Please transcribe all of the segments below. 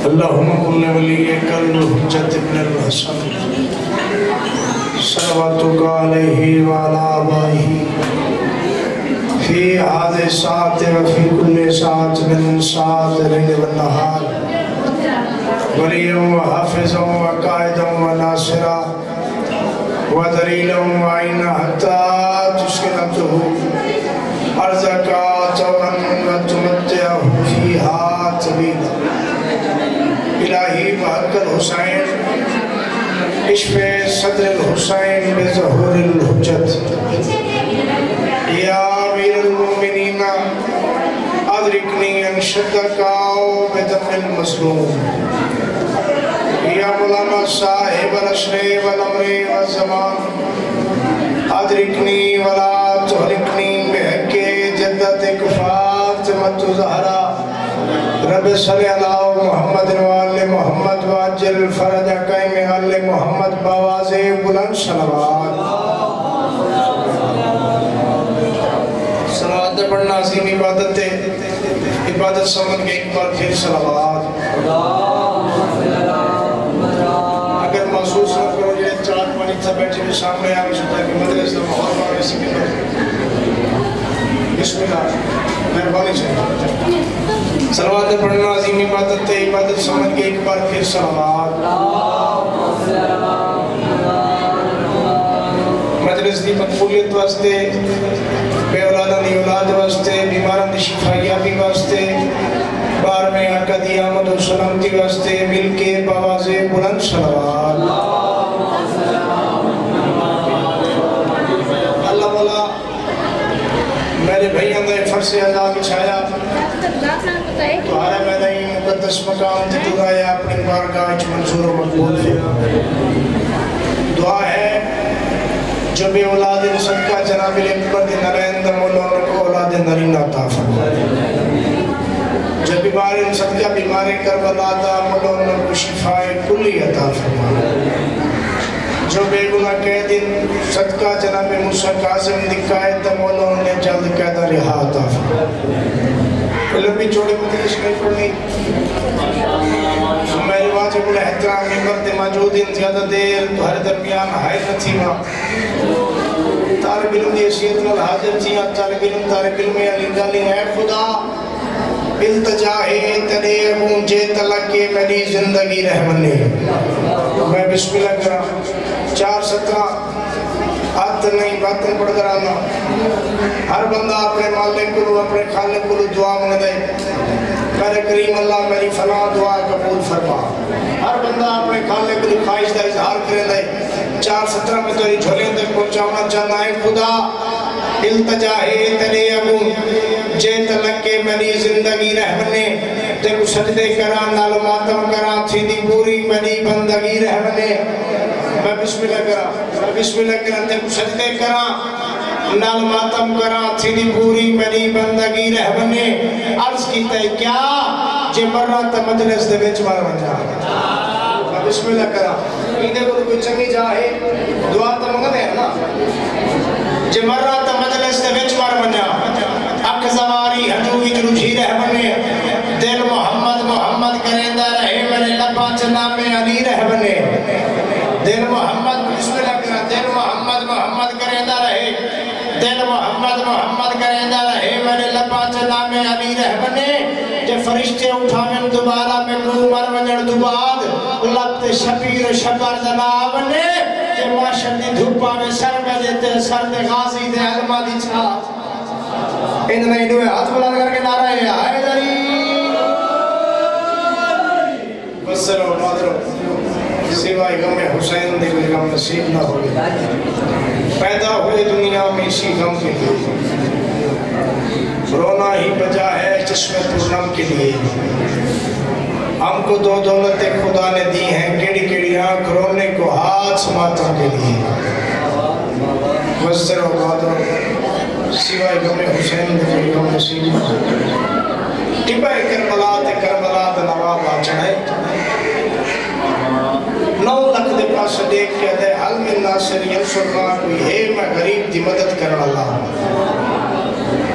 اللهم كن وليك الحجة ابن الحسن صلواتك عليه وعلى آبائه في هذه الساعة وفي كل ساعة من ساعات الليل والنهار وليا وحافظا وقائدا وناصرا ودليلا وعينا حتى تسكنته أرزك طوعا وتمتعه فيها طويلا. إلهي بحق الحسين اشف صدر الحسين بظهور الحجة. يا أمير المؤمنين أدركني أنشدك بدم المظلوم. يا مولانا صاحب العصر والأمر والزمان أدركني ولا تهلكني بحق جدتك فاطمة الزهراء. رب صل على محمد وآل محمد وعجل فرجك من آل محمد بواضح بلند صلوات. صلوات پڑھنا عظیم عبادت ہے. عبادت سمجھ کے ایک بار پھر صلوات. اگر محسوس نہ کرو یہ چار پانی تھا بیٹھے بھی سامنے آگے چھتا کہ مدرس دا محور بارے سے بھی بسم اللہ مہربانی سے صلوات پڑھنا عظیم عبادت ہے. عبادت سمجھ کے ایک بار پھر صلوات. مجلس دی مقبولیت واسطے بے اولادہ دی اولاد واسطے بیماران دی شفایابی واسطے بار میں آقا دی آمد و سلامتی واسطے مل کے بآواز بلند صلوات. اللہ مولا میرے بھائیوں نے فرض ادا بچھایا تمہارا میدانی مقدس مقام تے دعایا اپنی بارگاہ وچ منظور و مقبول ہے. دعا ہے جو بے اولاد صدقہ جناب اکبر دی نرائند مولانا کو اولاد نرین عطا فرمائے. جو بیمار صدقہ بیمار کربلا دا مولانا کو شفاء کلی عطا فرمائے. جو بے گناہ قید صدقہ جناب موسیٰ قاسم دی قائد دا مولانا نے جلد قیدہ رہا عطا فرمائے. لمبی چوڑی مدرس میں پڑھنی میری واجب الاحترام ممبر دے موجود زیادہ دیر تمہارے درمیان ہائے نہ تھی ماں. طالب علم دی حیثیت نال حاضر تھی. طالب علم علی گالی ہے خدا التجا ہے تیرے ابوں جے تلک کے میری زندگی رحمنے. میں بسم اللہ کرا 4:17 آت نہیں باتیں پڑھ کر آنا. ہر بندہ اپنے مالک کو اپنے خالق کو دعا مانگ دے. میرے کریم اللہ میری فلاں دعا قبول فرما. ہر بندہ اپنے خالق کو خواہش کا اظہار کرے دے. 4:17 میں تیری جھولیں تک پہنچانا چاہنا ہے خدا التجا ہے تیرے ابوں جے تلک کے میری زندگی رہنے. تیرے سجدے کرا نال ماتم کرا تھی دی پوری میری بندگی رہنے. میں بسم اللہ کرا تیرے سجدے کرا نال ماتم کرا تھی دی پوری میری بندگی رہنے. عرض کیتا ہے کیا جے مرہ تا مجلس دے وچ مار ونجا. میں بسم اللہ کرا ایندے کو کوئی چنگی جاہے دعا تا منگدے ہیں نا. جے مرہ تا مجلس دے وچ مار ونجا اک زواری ہنوی جروجی رہنے. دل محمد محمد کریندہ رہے میرے لبا چنام علی رہنے. دل محمد بسم اللہ کرا دل محمد محمد کریندہ رہے. دل محمد محمد کریندہ رہے میرے لبا چنام علی رہنے. جے فرشتے اٹھاویں دوبارہ میں کو مر ونجڑ دوباد لبت شبیر شبر جنابنے. جے معاشر دی دھوپا میں سر میں دیتے سر دے غازی دے علمہ دی چھات. ان نہیں دوئے ہاتھ بلند کر کے نعرہ ہے حیدری بسر و نادر سوائے غم حسین دے کوئی غم نصیب نہ ہوئے. پیدا ہوئے دنیا میں اسی غم کے لیے. رونا ہی بجا ہے چشم پورنم کے لیے. ہم کو دو دولتیں خدا نے دی ہیں کیڑی کیڑی آنکھ رونے کو ہاتھ ماتم کے لیے. بسر و نادر سوائے غم حسین دے کوئی غم نصیب نہ ہوئے. ٹبہ کربلا تے نواب آ چڑھے. 9 لکھ دے پاس دیکھ کے دے حل من ناصر ینصرنا کوئی ہے میں غریب دی مدد کرنا اللہ.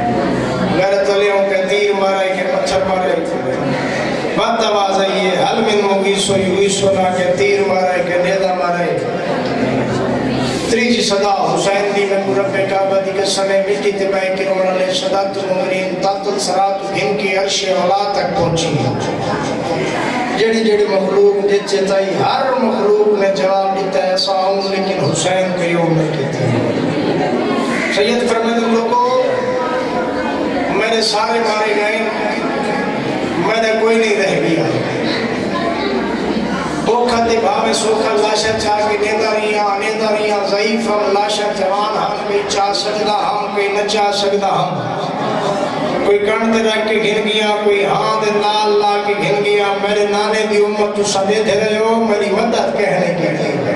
غیرت علیہوں کے تیر مارے کے پچھر مارے بات آواز آئیے حل سوئی ہوئی سونا کے تیر مارے کے نیدہ مارے تریجی صدا حسین دی میں رب کعبہ دی قسمیں مٹی تبائی کی روڑا لے صدات المؤمنین تاتل سرات گھن کی عرش اولا تک پہنچی جڑی جڑی مخلوق جت چاہی ہر مخلوق نے جواب دیتا ہے ایسا ہوں لیکن حسین کے یوم میں کہتے ہیں سید فرمائے لوگوں میرے سارے مارے گئے میں نے کوئی نہیں رہ گیا بوکھا تے بھاوے سوکھا لاشا چاہ کے نیدہ ریاں ضعیف ہم لاشا جوان ہم کوئی چاہ سکتا ہم کوئی نہ چاہ سکتا ہم کوئی کن تے رکھ کے گھن گیا کوئی ہاں دے لال لا کے گھن گیا میرے نانے دی امت تو سدے دے رہے ہو میری مدد کہنے کے لیے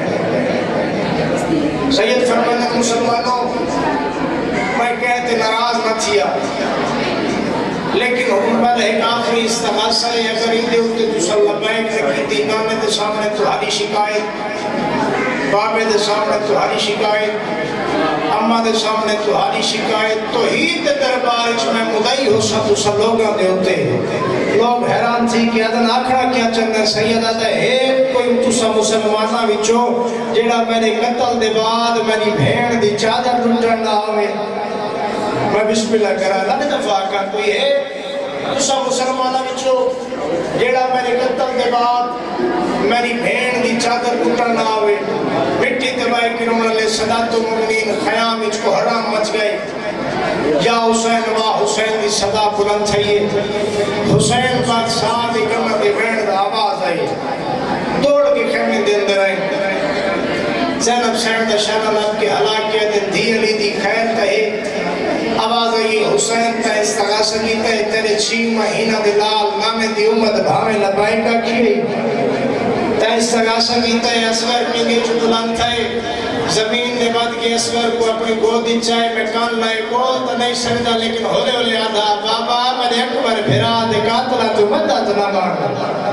سید فرمانے مسلمانوں میں کہتے ناراض نہ تھیا لیکن حکومت ایک آخری استغاثہ ہے اگر اندے ہوتے تو صلی اللہ بیک رکھی تھی نانے دے سامنے تمہاری شکایت بابے دے سامنے تمہاری شکایت اماں دے سامنے تمہاری شکایت تو ہی تے دربار اس میں مدعی ہو سا تو سب لوگاں دے ہوتے لوگ حیران تھی کہ ادن آکھڑا کیا چندہ سید آتا ہے کوئی تسا مسلمانہ وچو جیڑا میرے قتل دے بعد میری بھین دی چادر لٹن نہ ہوئے میں بسم اللہ کرا لگ دفعہ کا کوئی ہے تسا مسلمانہ وچو جیڑا میرے قتل دے بعد میری بھین دی چادر لٹن نہ ہوئے مٹی تبائی کرون لے صدات المؤمنین خیام وچ کو حرام مچ گئے یا حسین واہ حسین دی صدا بلند تھئیے حسین بادشاہ دی کمر دی بھین دا آواز آئی دوڑ کے خیمے دے اندر آئی زینب سین دا شرن اب کے حلاکیت دی علی دی خیر کہے آواز آئی حسین تا استغاثہ کیتا ہے تیرے 6 مہینہ دلال نامے دی امت بھاوے لبائی کا کیے تا استغاثہ کیتا ہے اسور پینگے چکلان تھے زمین نے بعد کے اسور کو اپنی گودی چاہے میں کان لائے گود نہیں سکتا لیکن ہولے ہولے آدھا بابا میرے اکبر بھرا دے قاتلہ تو مدد نہ مار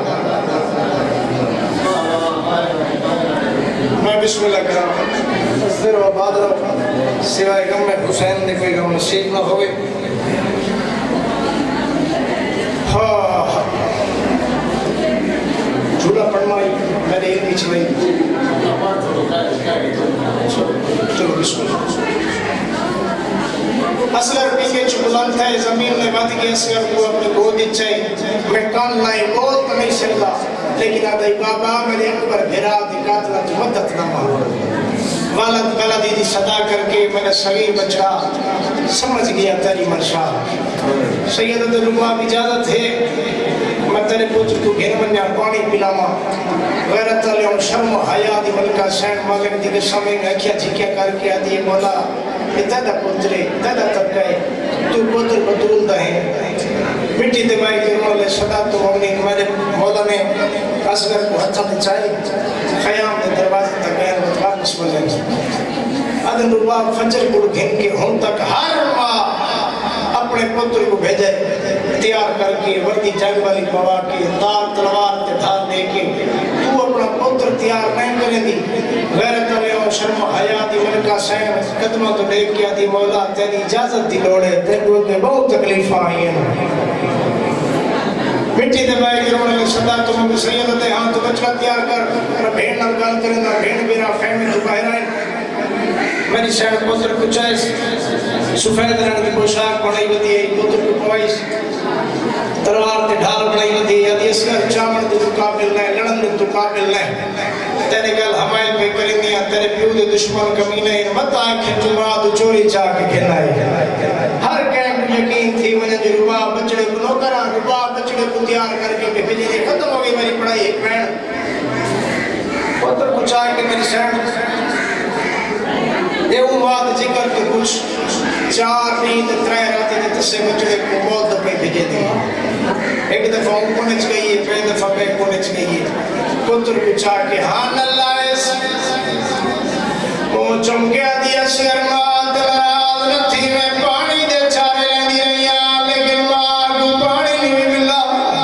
میں بسم اللہ کرام ذر و آباد رہا سوائے غم میں حسین نے کوئی غم نصیب نہ ہوئے جھولا پڑھنائی میرے یہ نیچ لئی چلو بسم اللہ اصغر پینگے چکلان تھے زمین نے بات کی اصغر کو اپنے گودی چاہی میں کان لائے گود نہیں سکتا لیکن آدھائی بابا میرے اکبر بھیرا دی قاتلہ تو مدد نہ مار والد بلدی دی صدا کر کے میرا صغیر بچہ سمجھ گیا تیری مرشا سیدت رباب اجازت ہے میں تیرے پوچھ کو گھر بنیا پانی پلاما غیرت علیہم شرم و حیاء دی ملکہ سین مالک دی کے سامنے میں کیا جھکیا کر کے آدھی مولا تیدا پترے تیدا تب گئے تو پتر بطول دہیں مٹی دبائی کے مولے صدا تو ہمیں میرے مولا نے اصغر کو ہتھا دچائی خیام دے دروازے تک گئے مطبع بسم اللہ ادن رباب فجر کو گھن کے ہون تک ہر ماں اپنے پتر کو بھیجے تیار کر کے وردی جنگ والی پوا کے تار تلوار تے ڈھال دے کے تو اپنا پتر تیار نہیں کرے دی غیرت علیہ و شرم و حیاء دی ملکہ سین قدمہ تو دیکھ کیا دی مولا تیری اجازت دی لوڑے تیرے میں بہت تکلیف آئی ہیں مٹی دبائے گرون لے صدا تمہیں بھی سیدت ہے ہاں تو بچہ تیار کر نہ بھین نہ گال کرے نہ بھین بیرا فیملی تو باہر آئے میری شاید پتر کو چائس سفید رنگ کی پوشاک بڑھائی ہوتی ہے پتر کو پوائس تلوار تے ڈھال بڑھائی ہوتی ہے یادی اسکر چامن تو قابل نہیں لڑن تو قابل نہیں تیرے گل ہمائل پہ کرنیا تیرے پیو دے دشمن کمینے مت آئے کھنچوا تو چوری چاہ کے کھنائے ہر کہم یقین تھی وجہ جو رباب بچڑے کو نوکرہ رباب بچڑے کو تیار کر کے بھیجے دے ختم ہو گئی میری پڑھائی ایک بین پتر کو چاہ کے میری سینڈ دیو بات ذکر کے کچھ 4 نیند 3 راتے دے تسے بچڑے کو بہت دفعے بھیجے دے ایک دفعہ ان کو نچ گئی ہے پہلے دفعہ بے کو نچ گئی ہے پتر کو چاہ کے ہاں اللہ اس وہ چمکیا دیا شرمات لراز نتھی میں پانی دے چارے لیں دی رہیاں لیکن مار کو پانی نہیں ملا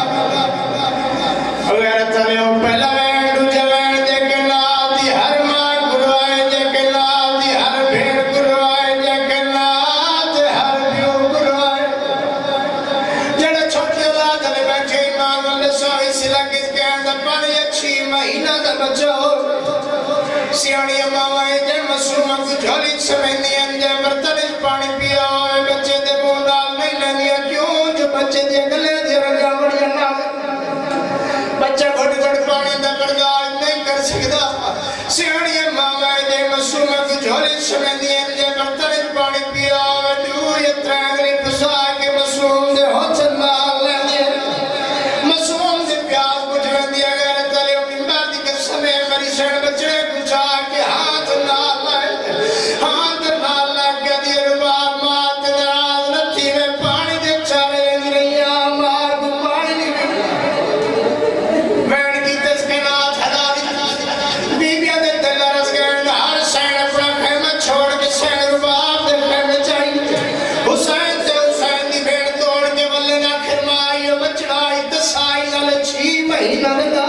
غیرت علیہ پہلا وین دوجہ وین دے کے نادی ہر مار گروائے دے کے نادی ہر بھیڑ گروائے دے کے نادی ہر بیو گروائے جڑے چھوٹی اولاد علی بیٹھے ایمان اللہ سوئی سلا کس کے اندر پانی اچھی مہینہ دا بچہ ہو سیانی اماوائے جے مسلمہ کو جھولی سمیندی انجے برتنش پانی پیا ہوئے بچے دے بوندال نہیں لینیا کیوں جو بچے دے گلے دے رنگا بڑی انا بچہ گھٹ گھٹ پانی دا برداج نہیں کر سکتا سیانی اماوائے جے مسلمہ کو جھولی سمیندی انجے برتنش پانی پیا ہوئے جو یہ ترینگری پسا کے مسلم دے ہو چلا لیندی مسلم دے پیاز بجھ لیندی اگر تلے امبار دی قسمے میری سین بچے بچا کے ہاتھ نال لگ دی رباب مات دراز نتی میں پانی دے چارے انگریاں مار دو پانی وین کی تسکنات ہدا دی بیبیاں دے دل رس گئے ہر سین اپنا خیمہ چھوڑ کے سین رباب دے خیمہ چاہیے حسین تے حسین دی بھیڑ توڑ کے ولے نہ کھرمائی بچڑائی دسائی نال 6 مہینہ لگا